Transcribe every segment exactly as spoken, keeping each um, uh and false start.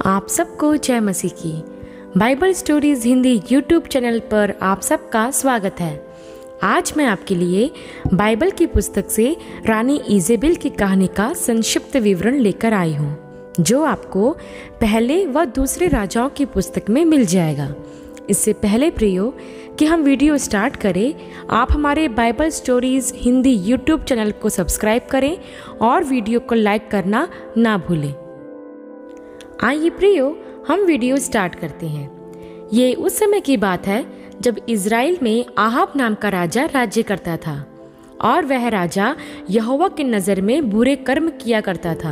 आप सबको जय मसीह की। Bible stories Hindi YouTube channel पर आप सबका स्वागत है। आज मैं आपके लिए बाइबल की पुस्तक से रानी इजेबेल की कहानी का संक्षिप्त विवरण लेकर आई हूँ, जो आपको पहले व दूसरे राजाओं की पुस्तक में मिल जाएगा। इससे पहले प्रियो कि हम वीडियो स्टार्ट करें, आप हमारे Bible stories Hindi YouTube channel को सब्सक्राइब करें और वीडियो को लाइक करना ना भूलें। आइए प्रियो, हम वीडियो स्टार्ट करते हैं। ये उस समय की बात है जब इज़राइल में आहाब नाम का राजा राज्य करता था और वह राजा यहोवा की नज़र में बुरे कर्म किया करता था,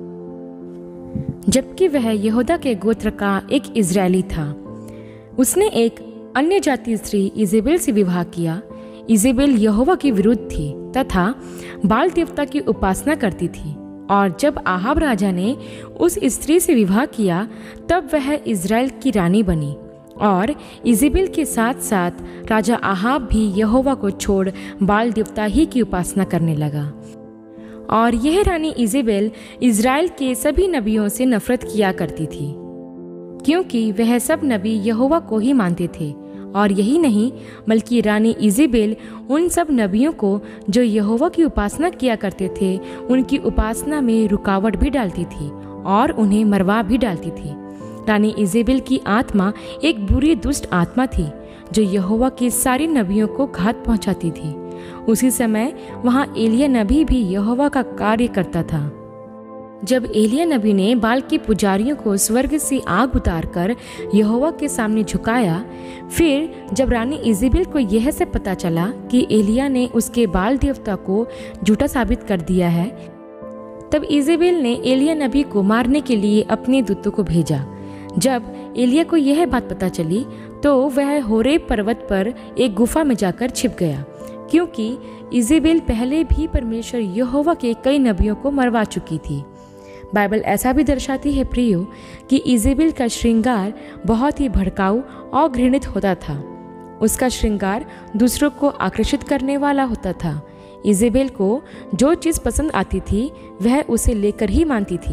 जबकि वह यहूदा के गोत्र का एक इज़राइली था। उसने एक अन्य जाति स्त्री इजेबेल से विवाह किया। इजेबेल यहोवा के विरुद्ध थी तथा बाल देवता की उपासना करती थी, और जब आहाब राजा ने उस स्त्री से विवाह किया तब वह इज़राइल की रानी बनी। और इजेबेल के साथ साथ राजा आहाब भी यहोवा को छोड़ बाल देवता ही की उपासना करने लगा। और यह रानी इजेबेल इज़राइल के सभी नबियों से नफरत किया करती थी, क्योंकि वह सब नबी यहोवा को ही मानते थे। और यही नहीं, बल्कि रानी इजेबेल उन सब नबियों को जो यहोवा की उपासना किया करते थे, उनकी उपासना में रुकावट भी डालती थी और उन्हें मरवा भी डालती थी। रानी इजेबेल की आत्मा एक बुरी दुष्ट आत्मा थी, जो यहोवा के सारे नबियों को घात पहुंचाती थी। उसी समय वहां एलिय्याह नबी भी यहोवा का कार्य करता था। जब एलिय्याह नबी ने बाल के पुजारियों को स्वर्ग से आग उतारकर यहोवा के सामने झुकाया, फिर जब रानी इजेबेल को यह से पता चला कि एलिय्याह ने उसके बाल देवता को झूठा साबित कर दिया है, तब इजेबेल ने एलिय्याह नबी को मारने के लिए अपने दूतों को भेजा। जब एलिय्याह को यह बात पता चली तो वह होरेब पर्वत पर एक गुफा में जाकर छिप गया, क्योंकि इजेबेल पहले भी परमेश्वर यहोवा के कई नबियों को मरवा चुकी थी। बाइबल ऐसा भी दर्शाती है प्रियो कि इजेबेल का श्रृंगार बहुत ही भड़काऊ और घृणित होता था। उसका श्रृंगार दूसरों को आकर्षित करने वाला होता था। इजेबेल को जो चीज़ पसंद आती थी वह उसे लेकर ही मानती थी।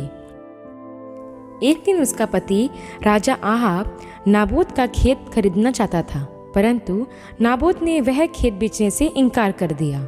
एक दिन उसका पति राजा आहाब नाबोत का खेत खरीदना चाहता था, परंतु नाबोत ने वह खेत बेचने से इनकार कर दिया।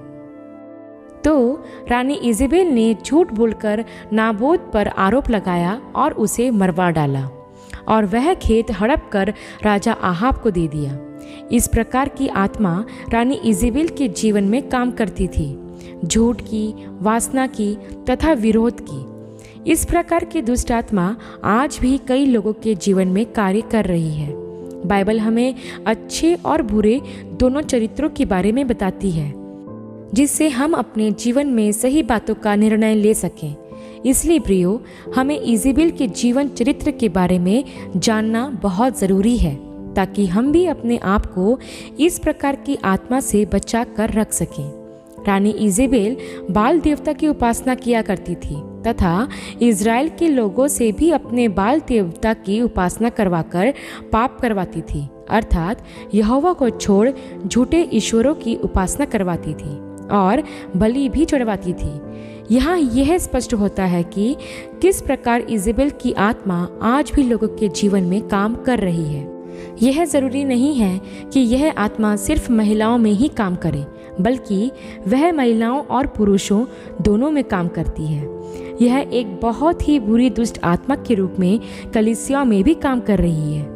तो रानी इजेबेल ने झूठ बोलकर नाबोत पर आरोप लगाया और उसे मरवा डाला, और वह खेत हड़प कर राजा आहाब को दे दिया। इस प्रकार की आत्मा रानी इजेबेल के जीवन में काम करती थी, झूठ की, वासना की तथा विरोध की। इस प्रकार की दुष्ट आत्मा आज भी कई लोगों के जीवन में कार्य कर रही है। बाइबल हमें अच्छे और बुरे दोनों चरित्रों के बारे में बताती है, जिससे हम अपने जीवन में सही बातों का निर्णय ले सकें। इसलिए प्रियो, हमें इजेबेल के जीवन चरित्र के बारे में जानना बहुत ज़रूरी है, ताकि हम भी अपने आप को इस प्रकार की आत्मा से बचा कर रख सकें। रानी इजेबेल बाल देवता की उपासना किया करती थी तथा इज़राइल के लोगों से भी अपने बाल देवता की उपासना करवाकर पाप करवाती थी, अर्थात यहोवा को छोड़ झूठे ईश्वरों की उपासना करवाती थी और बलि भी चढ़वाती थी। यहाँ यह स्पष्ट होता है कि किस प्रकार इजेबेल की आत्मा आज भी लोगों के जीवन में काम कर रही है। यह जरूरी नहीं है कि यह आत्मा सिर्फ महिलाओं में ही काम करे, बल्कि वह महिलाओं और पुरुषों दोनों में काम करती है। यह एक बहुत ही बुरी दुष्ट आत्मा के रूप में कलीसियाओं में भी काम कर रही है।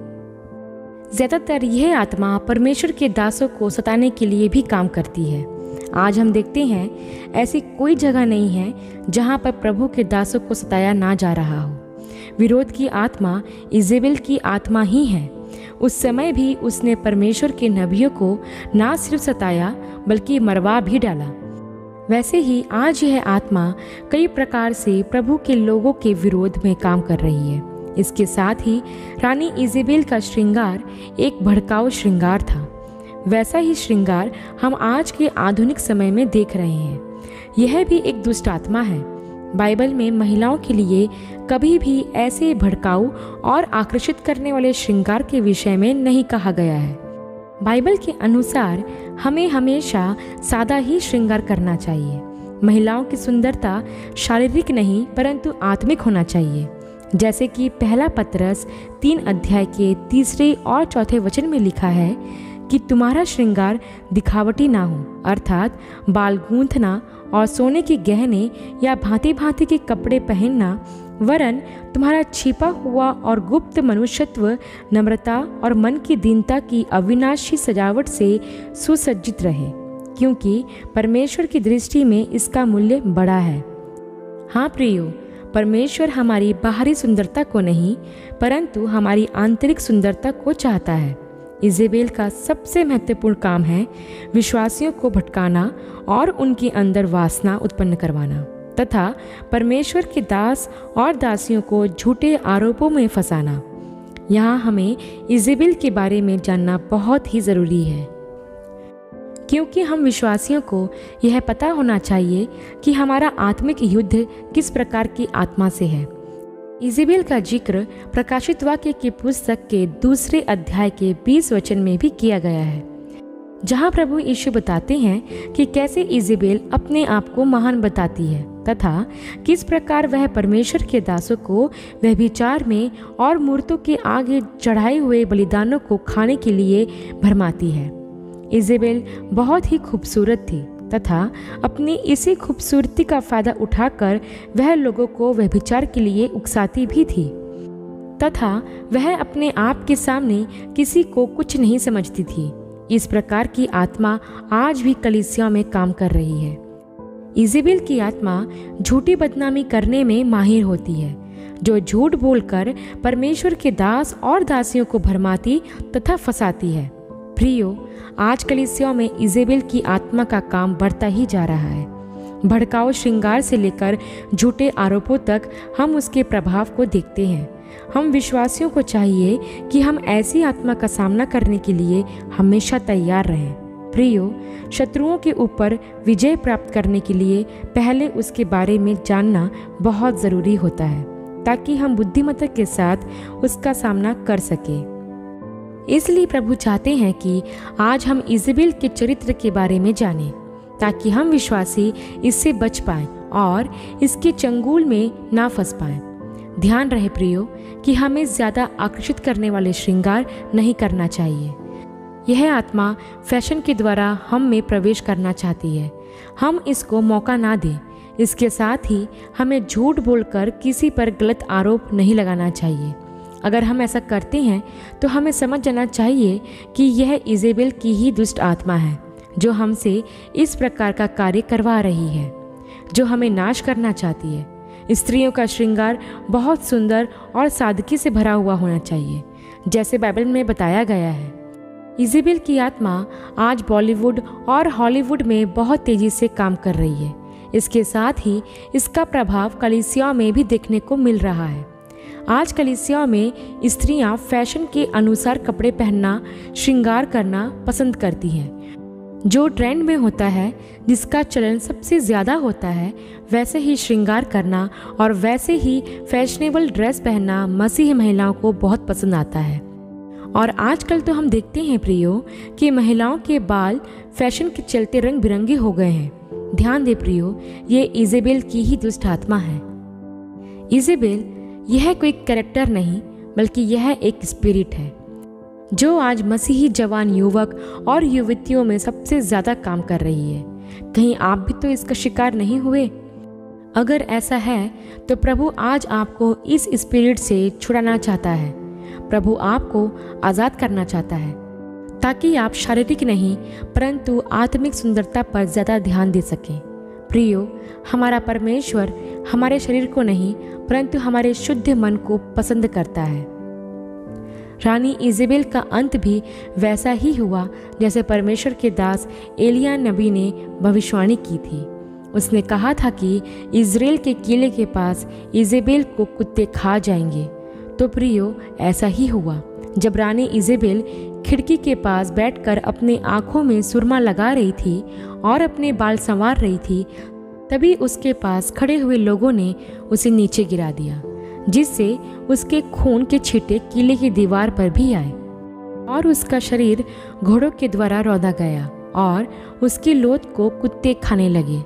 ज्यादातर यह आत्मा परमेश्वर के दासों को सताने के लिए भी काम करती है। आज हम देखते हैं ऐसी कोई जगह नहीं है जहां पर प्रभु के दासों को सताया ना जा रहा हो। विरोध की आत्मा इजेबेल की आत्मा ही है। उस समय भी उसने परमेश्वर के नबियों को ना सिर्फ सताया बल्कि मरवा भी डाला। वैसे ही आज यह आत्मा कई प्रकार से प्रभु के लोगों के विरोध में काम कर रही है। इसके साथ ही रानी इजेबेल का श्रृंगार एक भड़काऊ श्रृंगार था। वैसा ही श्रृंगार हम आज के आधुनिक समय में देख रहे हैं। यह भी एक दुष्ट आत्मा है। बाइबल में महिलाओं के लिए कभी भी ऐसे भड़काऊ और आकर्षित करने वाले श्रृंगार के विषय में नहीं कहा गया है। बाइबल के अनुसार हमें हमेशा सादा ही श्रृंगार करना चाहिए। महिलाओं की सुंदरता शारीरिक नहीं परंतु आत्मिक होना चाहिए। जैसे कि पहला पतरस तीन अध्याय के तीसरे और चौथे वचन में लिखा है कि तुम्हारा श्रृंगार दिखावटी ना हो, अर्थात बाल गूंथना और सोने के गहने या भांति भांति के कपड़े पहनना, वरन तुम्हारा छिपा हुआ और गुप्त मनुष्यत्व नम्रता और मन की दीनता की अविनाशी सजावट से सुसज्जित रहे, क्योंकि परमेश्वर की दृष्टि में इसका मूल्य बड़ा है। हाँ प्रियो, परमेश्वर हमारी बाहरी सुंदरता को नहीं परंतु हमारी आंतरिक सुंदरता को चाहता है। इजेबेल का सबसे महत्वपूर्ण काम है विश्वासियों को भटकाना और उनके अंदर वासना उत्पन्न करवाना तथा परमेश्वर के दास और दासियों को झूठे आरोपों में फंसाना। यहाँ हमें इजेबेल के बारे में जानना बहुत ही ज़रूरी है, क्योंकि हम विश्वासियों को यह पता होना चाहिए कि हमारा आत्मिक युद्ध किस प्रकार की आत्मा से है। इजेबेल का जिक्र प्रकाशित वाक्य की पुस्तक के दूसरे अध्याय के बीस वचन में भी किया गया है, जहां प्रभु यीशु बताते हैं कि कैसे इजेबेल अपने आप को महान बताती है तथा किस प्रकार वह परमेश्वर के दासों को व्यभिचार में और मूर्तों के आगे चढ़ाए हुए बलिदानों को खाने के लिए भरमाती है। इजेबेल बहुत ही खूबसूरत थी तथा अपनी इसी खूबसूरती का फायदा उठाकर वह लोगों को व्यभिचार के लिए उकसाती भी थी तथा वह अपने आप के सामने किसी को कुछ नहीं समझती थी। इस प्रकार की आत्मा आज भी कलीसिया में काम कर रही है। इजेबेल की आत्मा झूठी बदनामी करने में माहिर होती है, जो झूठ बोलकर परमेश्वर के दास और दासियों को भरमाती तथा फंसाती है। प्रियो, आज कलीसिया में इजेबेल की आत्मा का काम बढ़ता ही जा रहा है। भड़काऊ श्रृंगार से लेकर झूठे आरोपों तक हम उसके प्रभाव को देखते हैं। हम विश्वासियों को चाहिए कि हम ऐसी आत्मा का सामना करने के लिए हमेशा तैयार रहें। प्रियो, शत्रुओं के ऊपर विजय प्राप्त करने के लिए पहले उसके बारे में जानना बहुत ज़रूरी होता है, ताकि हम बुद्धिमत्ता के साथ उसका सामना कर सकें। इसलिए प्रभु चाहते हैं कि आज हम इजेबेल के चरित्र के बारे में जानें, ताकि हम विश्वासी इससे बच पाएं और इसके चंगुल में ना फंस पाएं। ध्यान रहे प्रियो कि हमें ज़्यादा आकर्षित करने वाले श्रृंगार नहीं करना चाहिए। यह आत्मा फैशन के द्वारा हम में प्रवेश करना चाहती है। हम इसको मौका ना दें। इसके साथ ही हमें झूठ बोलकर किसी पर गलत आरोप नहीं लगाना चाहिए। अगर हम ऐसा करते हैं तो हमें समझ जाना चाहिए कि यह इजेबेल की ही दुष्ट आत्मा है, जो हमसे इस प्रकार का कार्य करवा रही है, जो हमें नाश करना चाहती है। स्त्रियों का श्रृंगार बहुत सुंदर और सादगी से भरा हुआ होना चाहिए, जैसे बाइबल में बताया गया है। इजेबेल की आत्मा आज बॉलीवुड और हॉलीवुड में बहुत तेजी से काम कर रही है। इसके साथ ही इसका प्रभाव कलीसिया में भी देखने को मिल रहा है। आज कलीसिया में स्त्रियां फैशन के अनुसार कपड़े पहनना, श्रृंगार करना पसंद करती हैं। जो ट्रेंड में होता है, जिसका चलन सबसे ज़्यादा होता है, वैसे ही श्रृंगार करना और वैसे ही फैशनेबल ड्रेस पहनना मसीही महिलाओं को बहुत पसंद आता है। और आजकल तो हम देखते हैं प्रियो कि महिलाओं के बाल फैशन के चलते रंग बिरंगे हो गए हैं। ध्यान दे प्रियो, ये इजेबेल की ही दुष्ट आत्मा है। इजेबेल यह कोई कैरेक्टर नहीं, बल्कि यह एक स्पिरिट है, जो आज मसीही जवान युवक और युवतियों में सबसे ज़्यादा काम कर रही है। कहीं आप भी तो इसका शिकार नहीं हुए? अगर ऐसा है तो प्रभु आज आपको इस स्पिरिट से छुड़ाना चाहता है। प्रभु आपको आज़ाद करना चाहता है, ताकि आप शारीरिक नहीं परंतु आत्मिक सुंदरता पर ज़्यादा ध्यान दे सकें। प्रियो, हमारा परमेश्वर हमारे शरीर को नहीं परंतु हमारे शुद्ध मन को पसंद करता है। रानी इजेबेल का अंत भी वैसा ही हुआ जैसे परमेश्वर के दास एलिय्याह नबी ने भविष्यवाणी की थी। उसने कहा था कि इज़राइल के किले के पास इजेबेल को कुत्ते खा जाएंगे। तो प्रियो, ऐसा ही हुआ। जब रानी इजेबेल खिड़की के पास बैठकर अपने आँखों में सुरमा लगा रही थी और अपने बाल संवार रही थी, तभी उसके पास खड़े हुए लोगों ने उसे नीचे गिरा दिया, जिससे उसके खून के छींटे किले की दीवार पर भी आए और उसका शरीर घोड़ों के द्वारा रौंदा गया और उसकी लोथ को कुत्ते खाने लगे।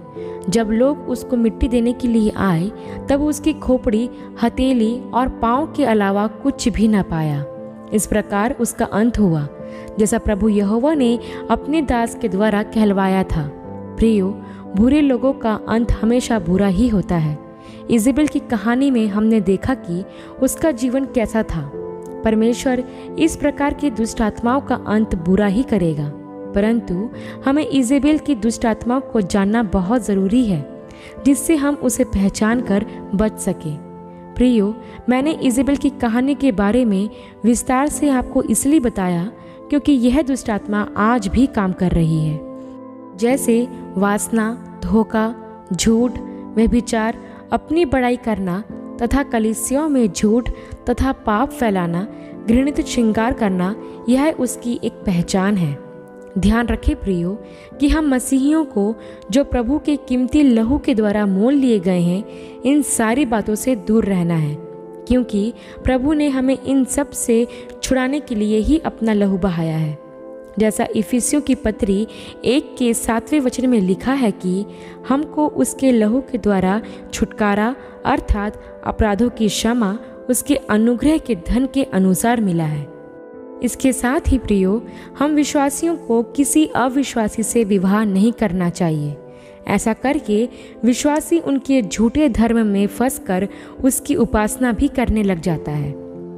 जब लोग उसको मिट्टी देने के लिए आए तब उसकी खोपड़ी, हथेली और पाँव के अलावा कुछ भी न पाया। इस प्रकार उसका अंत हुआ, जैसा प्रभु यहोवा ने अपने दास के द्वारा कहलवाया था। प्रियो, बुरे लोगों का अंत हमेशा बुरा ही होता है। इजेबेल की कहानी में हमने देखा कि उसका जीवन कैसा था। परमेश्वर इस प्रकार की दुष्ट आत्माओं का अंत बुरा ही करेगा, परंतु हमें इजेबेल की दुष्ट आत्माओं को जानना बहुत ज़रूरी है, जिससे हम उसे पहचान कर बच सकें। प्रियो, मैंने इजेबेल की कहानी के बारे में विस्तार से आपको इसलिए बताया क्योंकि यह दुष्ट आत्मा आज भी काम कर रही है। जैसे वासना, धोखा, झूठ, व्यभिचार, अपनी बड़ाई करना तथा कलीसियाओं में झूठ तथा पाप फैलाना, घृणित श्रृंगार करना, यह उसकी एक पहचान है। ध्यान रखें प्रियो कि हम मसीहियों को, जो प्रभु के कीमती लहू के द्वारा मोल लिए गए हैं, इन सारी बातों से दूर रहना है, क्योंकि प्रभु ने हमें इन सब से छुड़ाने के लिए ही अपना लहू बहाया है। जैसा इफिसियों की पत्री एक के सातवें वचन में लिखा है कि हमको उसके लहू के द्वारा छुटकारा अर्थात अपराधों की क्षमा उसके अनुग्रह के धन के अनुसार मिला है। इसके साथ ही प्रियो, हम विश्वासियों को किसी अविश्वासी से विवाह नहीं करना चाहिए। ऐसा करके विश्वासी उनके झूठे धर्म में फंसकर उसकी उपासना भी करने लग जाता है,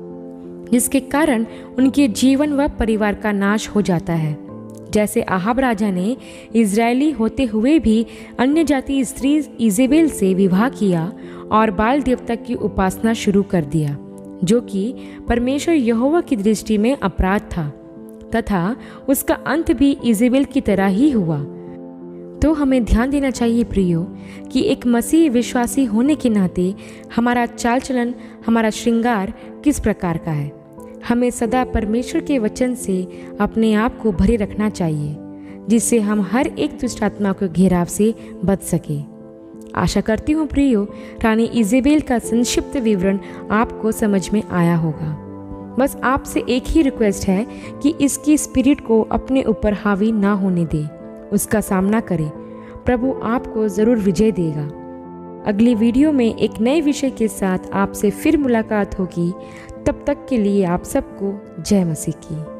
जिसके कारण उनके जीवन व परिवार का नाश हो जाता है। जैसे आहाब राजा ने इजरायली होते हुए भी अन्य जाति स्त्री इजेबेल से विवाह किया और बाल देवता की उपासना शुरू कर दिया, जो कि परमेश्वर यहोवा की दृष्टि में अपराध था, तथा उसका अंत भी इजेबेल की तरह ही हुआ। तो हमें ध्यान देना चाहिए प्रियो कि एक मसीह विश्वासी होने के नाते हमारा चाल चलन, हमारा श्रृंगार किस प्रकार का है। हमें सदा परमेश्वर के वचन से अपने आप को भरे रखना चाहिए, जिससे हम हर एक दुष्ट आत्मा के घेराव से बच सके। आशा करती हूँ प्रियो, रानी इजेबेल का संक्षिप्त विवरण आपको समझ में आया होगा। बस आपसे एक ही रिक्वेस्ट है कि इसकी स्पिरिट को अपने ऊपर हावी ना होने दे, उसका सामना करें। प्रभु आपको ज़रूर विजय देगा। अगली वीडियो में एक नए विषय के साथ आपसे फिर मुलाकात होगी। तब तक के लिए आप सबको जय मसीह की।